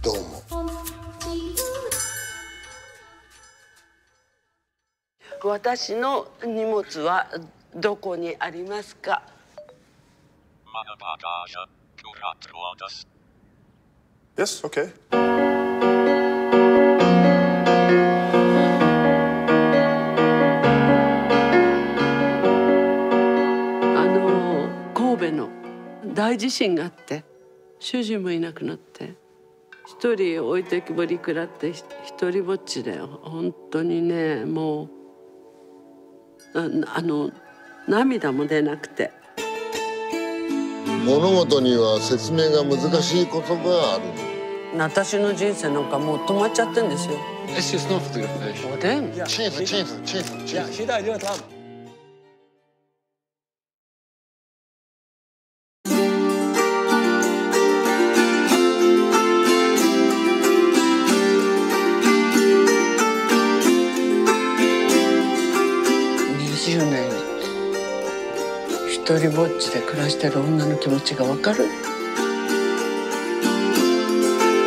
どうも。 私の荷物はどこにありますか？ Yes, okay. 神戸の大地震があって主人もいなくなって一人置いてきぼり食らって一人ぼっちで本当にねもう涙も出なくて。 物事には説明が難しいことがある。 私の人生なんかもう止まっちゃってんですよ。 Es ist noch fotografisch. おでん。 チーフ、チーフ、チーフ、チーフ。 Ja, jeder gehört haben. 20年一人ぼっちで暮らしてる女の気持ちがわかる？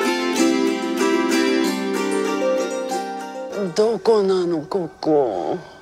どこなのここ。